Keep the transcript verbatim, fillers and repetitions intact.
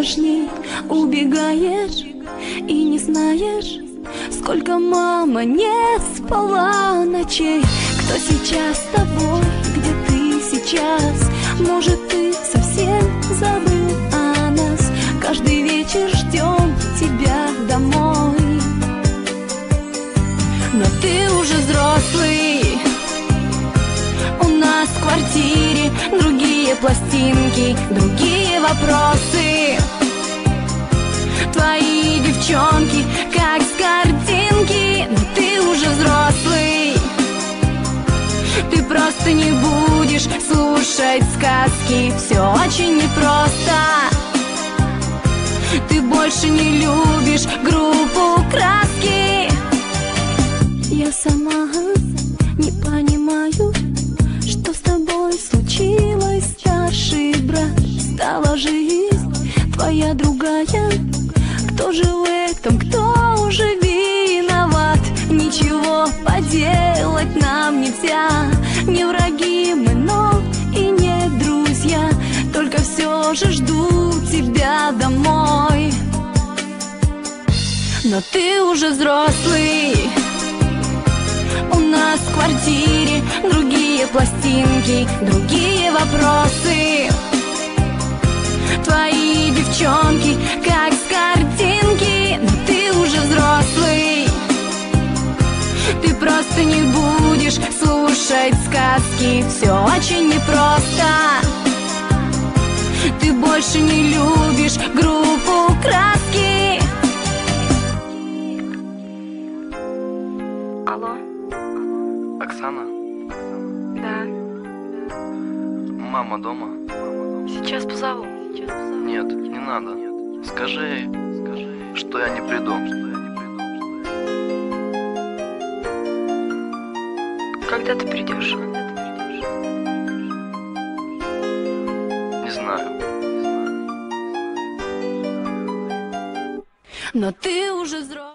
страшней. Убегаешь и не знаешь, сколько мама не спала ночей. Кто сейчас с тобой, где ты сейчас? Может, ты совсем забыл о нас? Каждый вечер ждем тебя домой. Но ты уже взрослый, у нас в квартире другие пластинки, другие вопросы. Твои девчонки, как с картинки. Но ты уже взрослый, ты просто не будешь слушать сказки. Все очень непросто. Ты больше не любишь группу «Краски». Я сама не понимаю, что с тобой случилось, старший брат. Стала жизнь твоя другая. Кто же в этом, кто уже виноват? Ничего поделать нам нельзя. Не враги мы, но и не друзья. Только все же жду тебя домой. Но ты уже взрослый, у нас в квартире другие пластинки, другие вопросы. Твои девчонки, как с картинки. Но ты уже взрослый, ты просто не будешь слушать сказки. Все очень непросто. Ты больше не любишь группу «Краски». Алло? Оксана? Да. Мама дома? Сейчас позову. Нет, не надо. Скажи, что я не приду. Когда ты придешь? Не знаю. Но ты уже взрослый.